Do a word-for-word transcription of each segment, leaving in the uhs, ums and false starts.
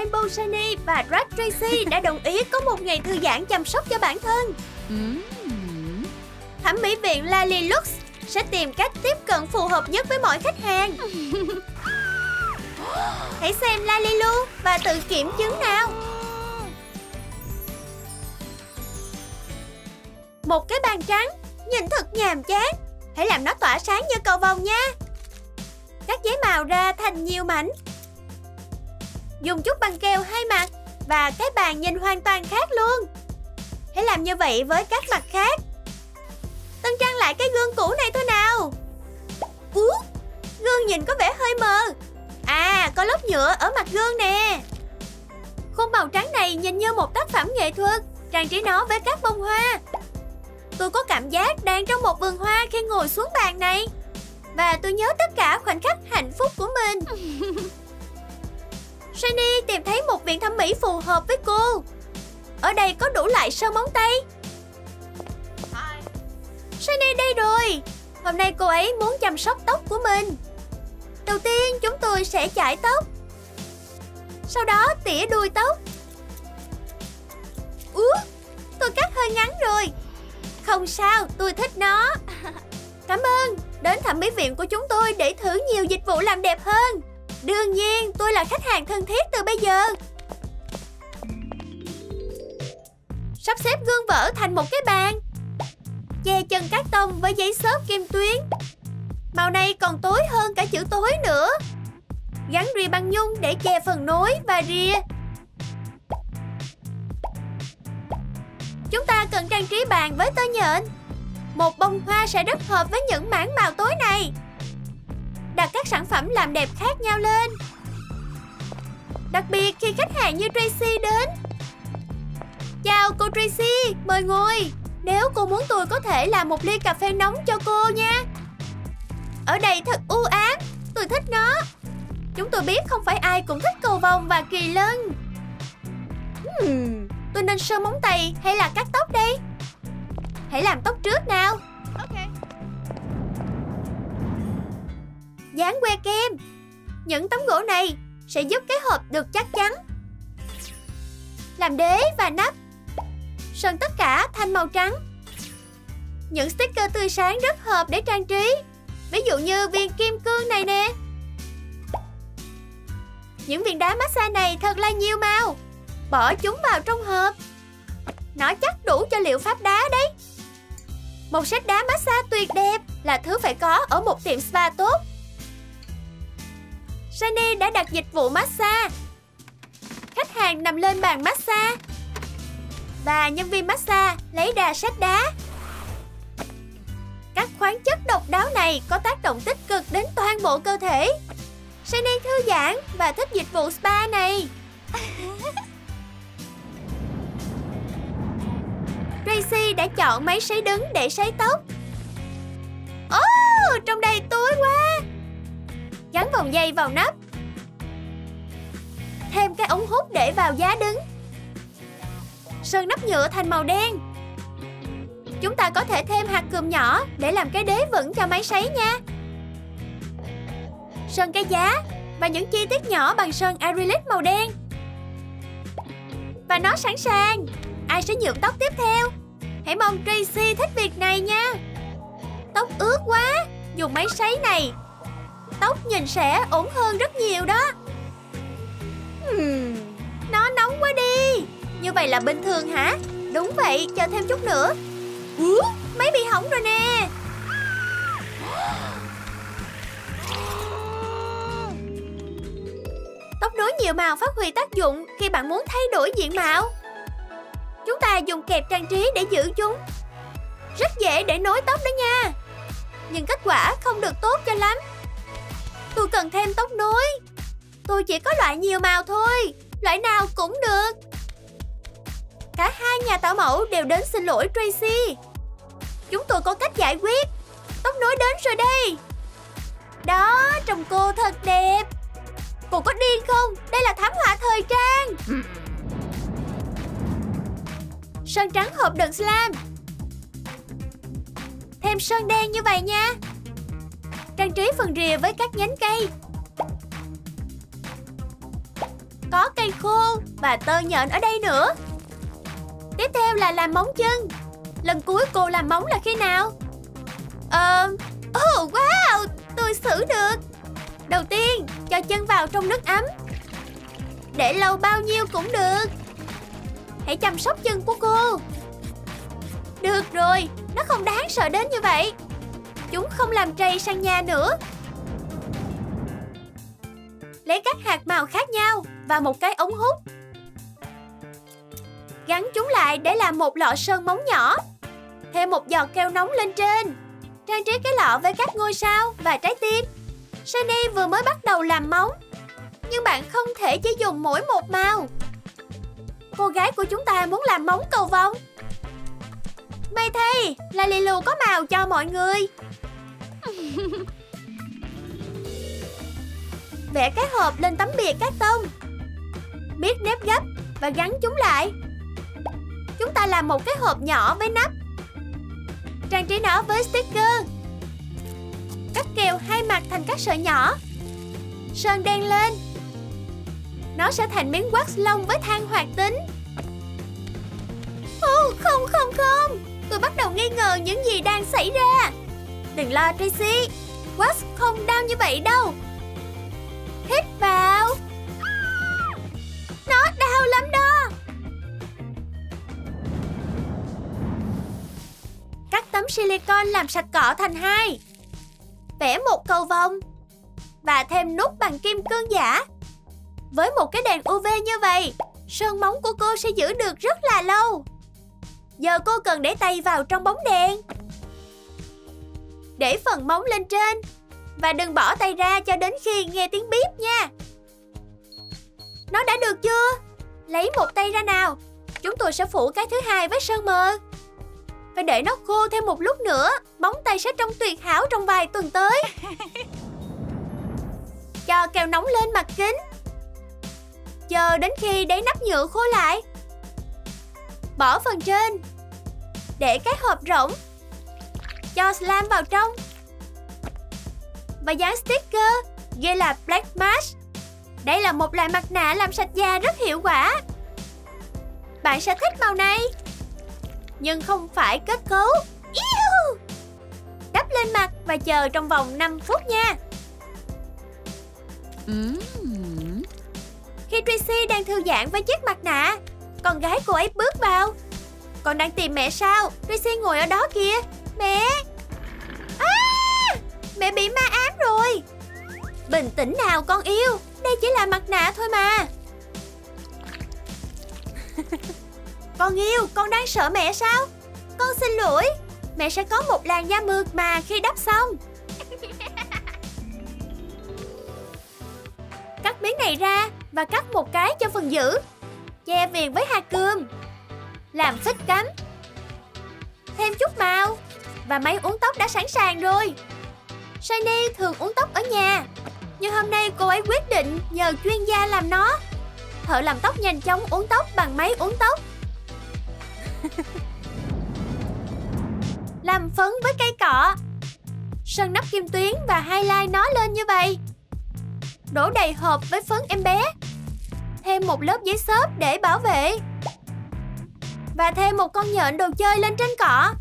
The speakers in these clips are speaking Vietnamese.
Rainbow Shiny và Drag Tracy đã đồng ý có một ngày thư giãn chăm sóc cho bản thân. Thẩm mỹ viện Lally Lux sẽ tìm cách tiếp cận phù hợp nhất với mọi khách hàng. Hãy xem Lally Lu và tự kiểm chứng nào. Một cái bàn trắng, nhìn thật nhàm chán. Hãy làm nó tỏa sáng như cầu vồng nha. Cắt giấy màu ra thành nhiều mảnh. Dùng chút băng keo hai mặt và cái bàn nhìn hoàn toàn khác luôn. Hãy làm như vậy với các mặt khác. Tân trang lại cái gương cũ này thôi nào. Ú, gương nhìn có vẻ hơi mờ. À, có lớp nhựa ở mặt gương nè. Khung màu trắng này nhìn như một tác phẩm nghệ thuật. Trang trí nó với các bông hoa. Tôi có cảm giác đang trong một vườn hoa khi ngồi xuống bàn này. Và tôi nhớ tất cả khoảnh khắc hạnh phúc của mình. Shiny tìm thấy một viện thẩm mỹ phù hợp với cô. Ở đây có đủ loại sơn móng tay. Shiny đây rồi. Hôm nay cô ấy muốn chăm sóc tóc của mình. Đầu tiên chúng tôi sẽ chải tóc. Sau đó tỉa đuôi tóc. Úa, tôi cắt hơi ngắn rồi. Không sao, tôi thích nó. Cảm ơn. Đến thẩm mỹ viện của chúng tôi để thử nhiều dịch vụ làm đẹp hơn. Đương nhiên, tôi là khách hàng thân thiết từ bây giờ. Sắp xếp gương vỡ thành một cái bàn. Che chân cát tông với giấy xốp kim tuyến. Màu này còn tối hơn cả chữ tối nữa. Gắn rìa băng nhung để che phần nối và rìa. Chúng ta cần trang trí bàn với tơ nhện. Một bông hoa sẽ rất hợp với những mảng màu tối này. Đặt các sản phẩm làm đẹp khác nhau lên. Đặc biệt khi khách hàng như Tracy đến. Chào cô Tracy, mời ngồi. Nếu cô muốn tôi có thể làm một ly cà phê nóng cho cô nha. Ở đây thật u ám, tôi thích nó. Chúng tôi biết không phải ai cũng thích cầu vồng và kỳ lân. hmm, Tôi nên sơn móng tay hay là cắt tóc đây? Hãy làm tóc trước nào. Okay. Dán que kem. Những tấm gỗ này sẽ giúp cái hộp được chắc chắn. Làm đế và nắp. Sơn tất cả thành màu trắng. Những sticker tươi sáng rất hợp để trang trí. Ví dụ như viên kim cương này nè. Những viên đá massage này thật là nhiều màu. Bỏ chúng vào trong hộp. Nó chắc đủ cho liệu pháp đá đấy. Một set đá massage tuyệt đẹp là thứ phải có ở một tiệm spa tốt. Shiny đã đặt dịch vụ massage. Khách hàng nằm lên bàn massage và nhân viên massage lấy ra set đá. Các khoáng chất độc đáo này có tác động tích cực đến toàn bộ cơ thể. Shiny thư giãn và thích dịch vụ spa này. Tracy đã chọn máy sấy đứng để sấy tóc. Ồ, oh, trong đây tối quá. Gắn vòng dây vào nắp. Thêm cái ống hút để vào giá đứng. Sơn nắp nhựa thành màu đen. Chúng ta có thể thêm hạt cườm nhỏ để làm cái đế vững cho máy sấy nha. Sơn cái giá và những chi tiết nhỏ bằng sơn acrylic màu đen. Và nó sẵn sàng. Ai sẽ nhuộm tóc tiếp theo? Hãy mong Tracy thích việc này nha. Tóc ướt quá. Dùng máy sấy này, tóc nhìn sẽ ổn hơn rất nhiều đó. hmm, Nó nóng quá đi. Như vậy là bình thường hả? Đúng vậy, chờ thêm chút nữa. Ủa, máy bị hỏng rồi nè. Tóc nối nhiều màu phát huy tác dụng khi bạn muốn thay đổi diện mạo. Chúng ta dùng kẹp trang trí để giữ chúng. Rất dễ để nối tóc đó nha. Nhưng kết quả không được tốt cho lắm. Tôi cần thêm tóc nối. Tôi chỉ có loại nhiều màu thôi. Loại nào cũng được. Cả hai nhà tạo mẫu đều đến xin lỗi Tracy. Chúng tôi có cách giải quyết. Tóc nối đến rồi đây. Đó, trông cô thật đẹp. Cô có điên không? Đây là thảm họa thời trang. Sơn trắng hộp đựng slime. Thêm sơn đen như vậy nha. Trang trí phần rìa với các nhánh cây. có cây khô và tơ nhện ở đây nữa. Tiếp theo là làm móng chân. Lần cuối cô làm móng là khi nào? Ờ... Oh, wow! Tôi xử được. Đầu tiên, cho chân vào trong nước ấm. Để lâu bao nhiêu cũng được. Hãy chăm sóc chân của cô. Được rồi, nó không đáng sợ đến như vậy. Chúng không làm trầy sàn nhà nữa. Lấy các hạt màu khác nhau và một cái ống hút. Gắn chúng lại để làm một lọ sơn móng nhỏ. Thêm một giọt keo nóng lên trên. Trang trí cái lọ với các ngôi sao và trái tim. Sunny vừa mới bắt đầu làm móng. Nhưng bạn không thể chỉ dùng mỗi một màu. Cô gái của chúng ta muốn làm móng cầu vồng. May thay, Lalilu có màu cho mọi người. Vẽ cái hộp lên tấm bìa cát tông. Miết nếp gấp và gắn chúng lại. Chúng ta làm một cái hộp nhỏ với nắp. Trang trí nó với sticker. Cắt kèo hai mặt thành các sợi nhỏ. Sơn đen lên. Nó sẽ thành miếng wax lông với than hoạt tính. Oh, không không không. Tôi bắt đầu nghi ngờ những gì đang xảy ra. Đừng lo Tracy. Wax không đau như vậy đâu. Hít vào. Nó đau lắm đó. Cắt tấm silicon làm sạch cọ thành hai. Vẽ một cầu vồng. Và thêm nút bằng kim cương giả. Với một cái đèn u vê như vậy, sơn móng của cô sẽ giữ được rất là lâu. Giờ cô cần để tay vào trong bóng đèn. Để phần móng lên trên. Và đừng bỏ tay ra cho đến khi nghe tiếng bíp nha. Nó đã được chưa? Lấy một tay ra nào. Chúng tôi sẽ phủ cái thứ hai với sơn mờ. Phải để nó khô thêm một lúc nữa. Móng tay sẽ trông tuyệt hảo trong vài tuần tới. Cho keo nóng lên mặt kính. Chờ đến khi đáy nắp nhựa khô lại. Bỏ phần trên. Để cái hộp rỗng. Cho slime vào trong. Và dán sticker ghi là Black Mask. Đây là một loại mặt nạ làm sạch da rất hiệu quả. Bạn sẽ thích màu này. Nhưng không phải kết cấu. Iu! Đắp lên mặt và chờ trong vòng năm phút nha. Mm. Khi Tracy đang thư giãn với chiếc mặt nạ, con gái cô ấy bước vào. Con đang tìm mẹ sao? Tracy ngồi ở đó kìa. Mẹ! À! Mẹ bị ma ám rồi. Bình tĩnh nào con yêu. Đây chỉ là mặt nạ thôi mà. Con yêu, con đang sợ mẹ sao? Con xin lỗi. Mẹ sẽ có một làn da mượt mà khi đắp xong. Cắt miếng này ra và cắt một cái cho phần giữ. Che viền với hạt cườm. Làm phích cắm. Thêm chút màu. Và máy uốn tóc đã sẵn sàng rồi. Shiny thường uốn tóc ở nhà. Nhưng hôm nay cô ấy quyết định nhờ chuyên gia làm nó. Thợ làm tóc nhanh chóng uốn tóc bằng máy uốn tóc. Làm phấn với cây cọ. Sơn nắp kim tuyến và highlight nó lên như vậy. Đổ đầy hộp với phấn em bé. Thêm một lớp giấy xốp để bảo vệ. Và thêm một con nhện đồ chơi lên trên cọ.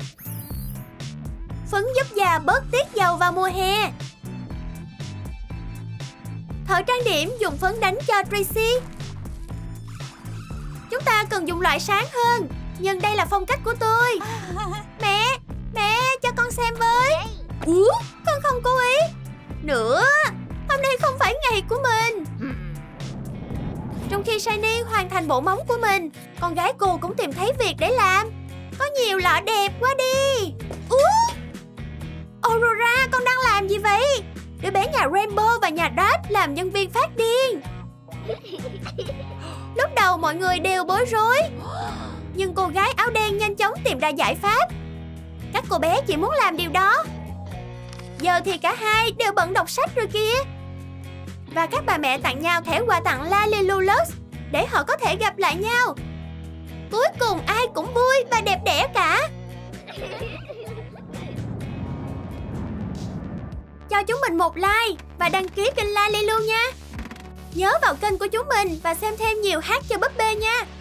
Phấn giúp da bớt tiết dầu vào mùa hè. Thợ trang điểm dùng phấn đánh cho Tracy. Chúng ta cần dùng loại sáng hơn. Nhưng đây là phong cách của tôi. Mẹ, mẹ cho con xem với. Ủa, con không cố ý. Nữa, hôm nay không phải ngày của mình. Trong khi Shiny hoàn thành bộ móng của mình, con gái cô cũng tìm thấy việc để làm. Có nhiều lọ đẹp quá đi. Ủa, Aurora, con đang làm gì vậy? Đứa bé nhà Rainbow và nhà Dash làm nhân viên phát điên. Lúc đầu mọi người đều bối rối. Nhưng cô gái áo đen nhanh chóng tìm ra giải pháp. Các cô bé chỉ muốn làm điều đó. Giờ thì cả hai đều bận đọc sách rồi kìa. Và các bà mẹ tặng nhau thẻ quà tặng Lalilu Lux để họ có thể gặp lại nhau. Cuối cùng ai cũng vui và đẹp đẽ cả. Cho chúng mình một like và đăng ký kênh Lalilu nha. Nhớ vào kênh của chúng mình và xem thêm nhiều hát cho búp bê nha.